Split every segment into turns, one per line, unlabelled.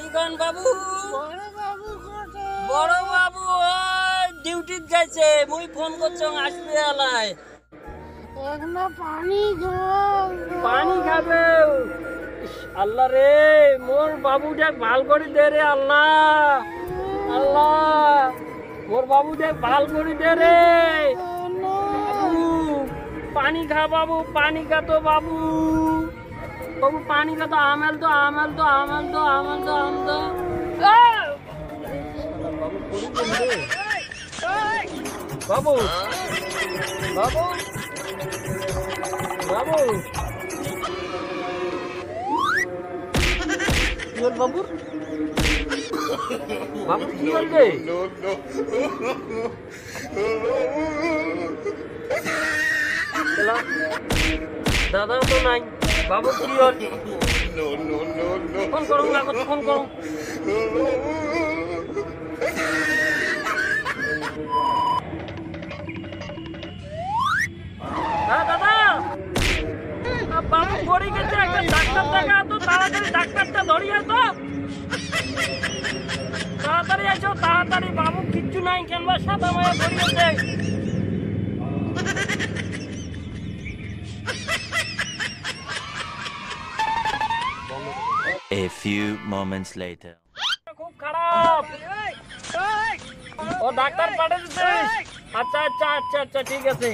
কোন বাবু? বড় বাবু ডিউটিত যাইছে, মুই ফোন করছ আসবে আলাই। পানি খাবে? আল্লাহ রে, মোর বাবুটা ভাল করে দে রে আল্লাহ। আল্লাহ, মোর বাবুটা ভাল করে দে রে বাবু। পানি খা বাবু, পানি খা তো বাবু। বাবু পানি খা তো, আমাল তো আমাল তো আমাল তো আমাল তো আম তো। বাবু বাবু বাবু কি হল বাবুর? বাবু কি হল রে? দাদা তো নাই, বাবু কি হল? ফোন করুন না, ফোন করুন। দাদা, বাবু পড়ে গেছে, একটা ডাক্তার দেখা তো, তাড়াতাড়ি ডাক্তারটা ধরিয়ে তো, তাড়াতাড়ি আসো তাড়াতাড়ি। বাবু কিচ্ছু নাই, কেনবা সাদা মায়া ধরিয়েছে।
A few moments later.
খুব খারাপ। ও ডাক্তার পাঠিয়েছে? আচ্ছা আচ্ছা আচ্ছা আচ্ছা ঠিক আছে।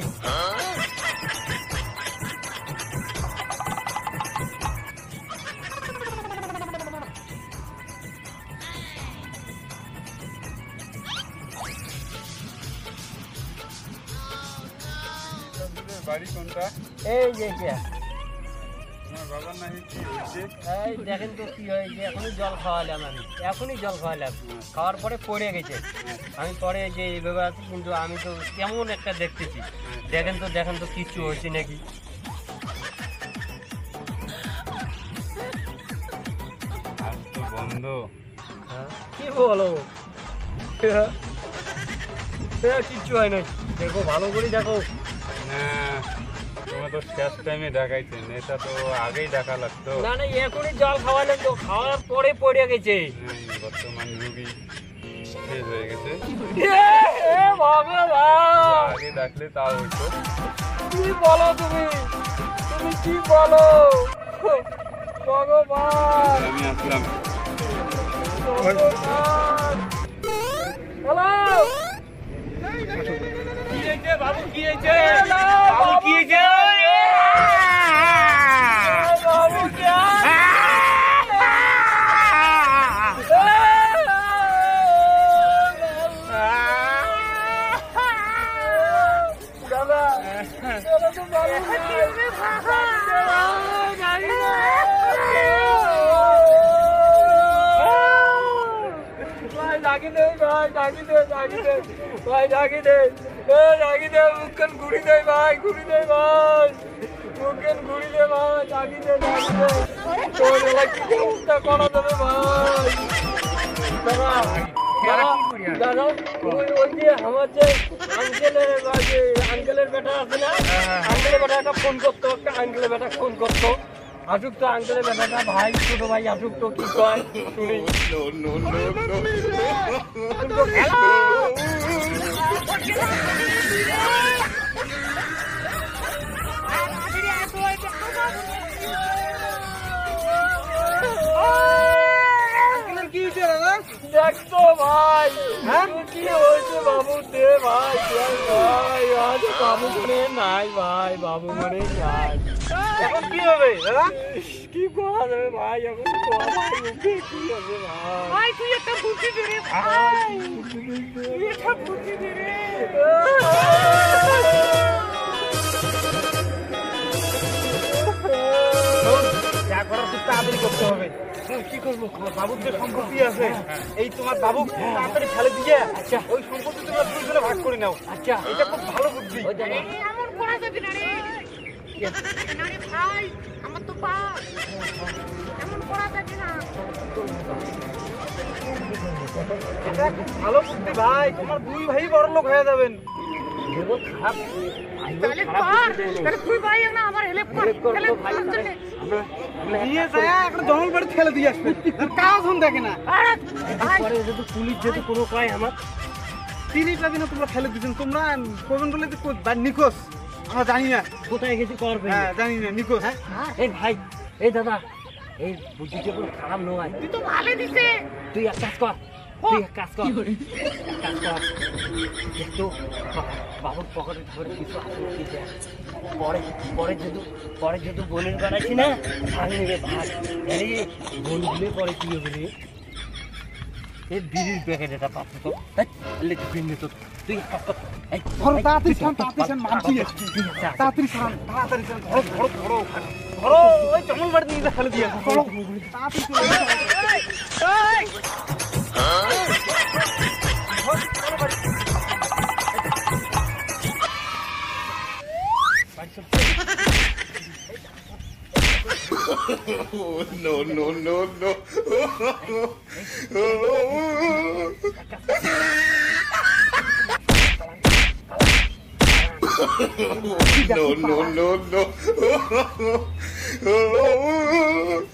বাড়ি কোনটা?
এই যে
বাবার নাকি কি হয়েছে?
এই দেখেন তো কি হয়েছে। এখনই জল খাওয়ালাম, আমি এখনই জল খাওয়ালাম। খাওয়ার পরে পড়ে গেছে। আমি পরে যে এইভাবে আছি, কিন্তু আমি তো কেমন একটা দেখতেছি। দেখেন তো কিচ্ছু হয়েছে নাকি।
আজ তো বন্ধ।
কি বলো? কিচ্ছু হয় নাই, দেখো ভালো করে দেখো।
না, তোমার তো শেষ টাইমে দেখাইছেন, এটা তো আগেই দেখা লাগতো।
না না, এখনই জল খাওয়ালেন তো, খাওয়ার পরে পড়ে গেছে।
বর্তমান রুগী শেষ হয়ে গেছে।
ভগবান,
আগে ডাকলে তাও হইতো।
কি বলো তুমি? তুমি কি বলো ভগবান?
আমি আসলাম।
হ্যালো,
কি হয়েছে বাবু? কি হয়েছে
বাবু? কি হয়েছে? বাবু মুখখান ঘুরি দেয় ভাই, ঘুরি দেয় ভাই, মুখখান ঘুরি দে ভাই, ডাকি দে তোর এলাকা কি ব্যবস্থা করা যাবে ভাই? দাদা ওই যে আমার যে আঙ্কেলের বেটা আছে না, আঙ্কেলের বেটা একটা ফোন করতো, আঙ্কেলের বেটা ফোন করতো। আসুক তো আঙ্কেলের বেটাটা, ভাই ছোট ভাই আসুক তো, কি কয় শুনি। দেখতো ভাই, কি হয়েছে বাবু? দে ভাই, ভাই আজ বাবু মনে নাই ভাই, বাবু মনে নাই। এখন কি হবে? কি করা যাবে ভাই? এখন কি হবে ভাই? তুই একটা বুদ্ধি দে রে ভাই, তুই একটা বুদ্ধি দে রে। যা করার খুব তাড়াতাড়ি করতে হবে। কি করবো? বাবুর যে সম্পত্তি আছে, এই তোমার বাবু তাড়াতাড়ি ফেলে দিয়ে ওই সম্পত্তি তোমরা দুইজনে ভাগ করে নাও। আচ্ছা, এটা খুব ভালো বুদ্ধি।
এমন করা যাবে না রে ভাই, আমার তো পা এমন করা যাবে না।
এটা খুব ভালো বুদ্ধি ভাই, তোমার দুই ভাই বড় লোক হয়ে যাবেন।
তাহলে তুই ভাই না আমার হেল্প কর, হেল্প করার জন্য
নিয়ে যায় একটা জঙ্গল বাড়ি
ঠেলে দিয়ে আসবেন কাজ হন দেখে না
পরে যদি পুলিশ যদি কোনো কয় আমার
3টা দিনে তোমরা ফেলে দিচ্ছেন তোমরা কবেন বলে যে নিখোঁজ আমরা জানি না
কোথায় গেছি করবে
হ্যাঁ জানি না নিখোঁজ
এই ভাই এই দাদা এই বুদ্ধিটা কোনো খারাপ নয়
তুই তো ভালো দিছে
তুই এক কাজ কর তুই এক কাজ কর একটু বাবুর পকেটে ধরে কিছু আছে পরে যদি বোনের বানাইছি না ভালো নেবে ভাই আরে বোন গুলে পরে কি হবে রে এই বিড়ির প্যাকেট এটা পাবো তো বিড়ি তো তুই এক কাজ কর এই
ধরো তাড়াতাড়ি সান মানছি তাড়াতাড়ি সান ধরো ধরো ওই চমল বাড়ি দিয়ে ফেলে দিয়ে আসো চলো তাড়াতাড়ি
no.